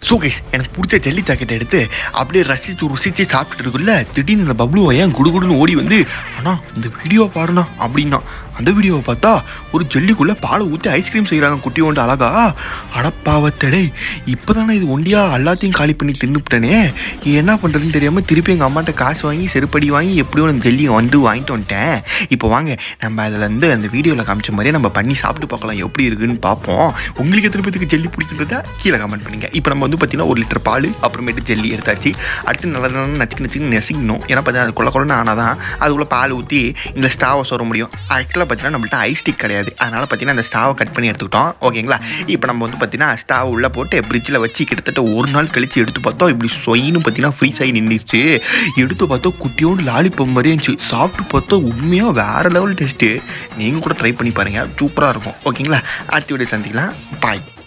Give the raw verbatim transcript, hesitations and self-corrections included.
So guys எனக்கு பிடிச்ச jelly jacket எடுத்து அப்படியே ரசித்து ருசித்து சாப்பிட்டுட்டு இருக்குல்ல திடீர்னு இந்த பப்ளு ஏன் குடுகுடுன்னு ஓடி வந்து அண்ணா இந்த வீடியோ பாருண்ணா அப்படின்னா அந்த வீடியோவை பார்த்தா ஒரு ஜெல்லிக்குள்ளே பாலை ஊற்றி ஐஸ்கிரீம் செய்கிறாங்க குட்டி ஒன்று அழகா அடப்பாவத்தடை இப்போ தானே இது ஒண்டியாக எல்லாத்தையும் காலி பண்ணி தின்னுப்பிட்டனே என்ன பண்ணுறதுன்னு தெரியாமல் திருப்பி எங்கள் அம்மாட்ட காசு வாங்கி செருப்படி வாங்கி எப்படியோ அந்த ஜெல்லியை வந்து வாங்கிட்டு வந்துட்டேன். இப்போ வாங்க நம்ம அதில் வந்து அந்த வீடியோவில் காமிச்ச மாதிரியே நம்ம பண்ணி சாப்பிட்டு பார்க்கலாம் எப்படி இருக்குன்னு பார்ப்போம். உங்களுக்கு எத்தனை பேருக்கு ஜெல்லி பிடிக்குன்றத கீழே கமெண்ட் பண்ணுங்கள். இப்போ நம்ம வந்து பார்த்தீங்கன்னா ஒரு லிட்டர் பால் அப்புறமேட்டு ஜெல்லி எடுத்தாச்சு. அடுத்து நல்லா நல்லா நச்சுக்கு நச்சுக்கு நெசிக்கணும். ஏன்னா பார்த்தீங்கன்னா அது கொள்ள கொள்ளன்னு ஆனால் தான் அதுக்குள்ளே பால் ஊற்றி இந்த ஸ்டாவை சொல்ல முடியும். ஆக்சுவலாக பார்த்தீங்கன்னா நம்மள்ட்ட ஐஸ்டிக் கிடையாது, அதனால் பார்த்தீங்கன்னா அந்த ஸ்டாவை கட் பண்ணி எடுத்துக்கிட்டோம். ஓகேங்களா, இப்போ நம்ம வந்து பார்த்தீங்கன்னா ஸ்டாவ் உள்ளே போட்டு ஃப்ரிட்ஜில் வச்சு கிட்டத்தட்ட ஒரு நாள் கழித்து எடுத்து பார்த்தோம். இப்படி சொயின்னு பார்த்தீங்கன்னா ஃப்ரீஸ் ஆகி நின்றுச்சு. எடுத்து பார்த்தோம் குட்டியோண்டு லாலிபப் மாதிரி இருந்துச்சு. சாப்பிட்டு பார்த்தோம் உண்மையாக வேறு லெவல் டேஸ்ட்டு. நீங்கள் கூட ட்ரை பண்ணி பாருங்கள், சூப்பராக இருக்கும். ஓகேங்களா, அடுத்த வீடியோ சந்திக்கலாம். பாய்.